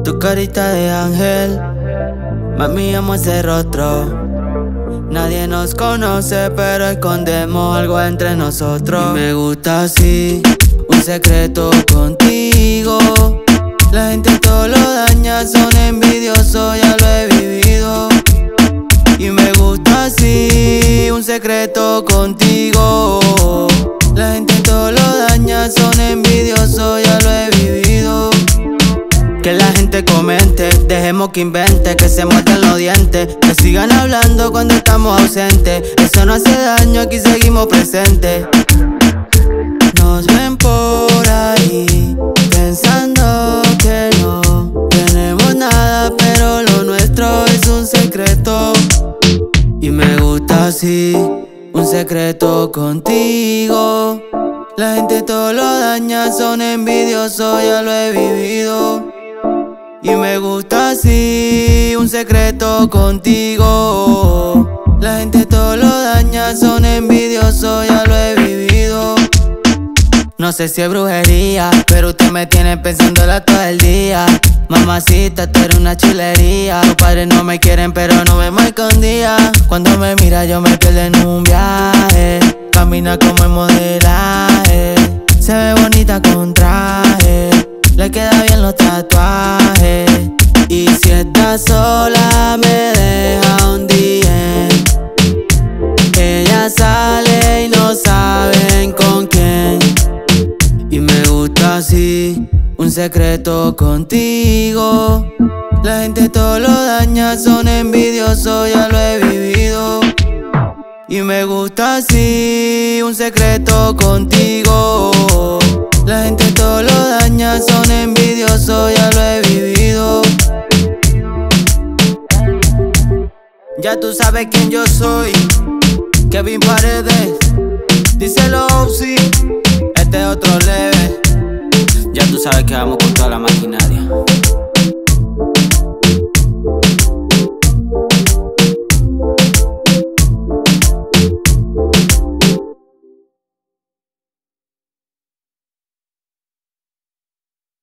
Tu carita de ángel, mami, amo ese rostro. Nadie nos conoce, pero escondemos algo entre nosotros. Y me gusta así, un secreto contigo. La gente todo lo daña, son envidiosos, ya lo he vivido. Y me gusta así, un secreto contigo. La gente todo lo daña, son envidiosos, ya lo he vivido. Que la gente comente, dejemos que invente, que se muerdan los dientes, que sigan hablando cuando estamos ausentes. Eso no hace daño, aquí seguimos presentes. Nos ven por ahí, pensando que no tenemos nada, pero lo nuestro es un secreto. Y me gusta así, un secreto contigo. La gente todo lo daña, son envidiosos, ya lo he vivido. Y me gusta así, un secreto contigo. La gente todo lo daña, son envidiosos, ya lo he vivido. No sé si es brujería, pero usted me tiene pensándola todo el día. Mamacita, tú eres una chulería. Tus padres no me quieren, pero no vemos escondida. Cuando me mira yo me pierdo en un viaje. Camina como en modelaje, se ve bonita con traje, le queda bien los tatuajes. Y si está sola me deja un DM. Ella sale y no saben con quién. Y me gusta así, un secreto contigo. La gente todo lo daña, son envidiosos, ya lo he vivido. Y me gusta así, un secreto contigo. La gente todo lo daña, son envidiosos, ya lo he vivido. Ya tú sabes quién yo soy, Kevin Paredes. Díselo, sí, este es otro level. Ya tú sabes que vamos con toda la maquinaria.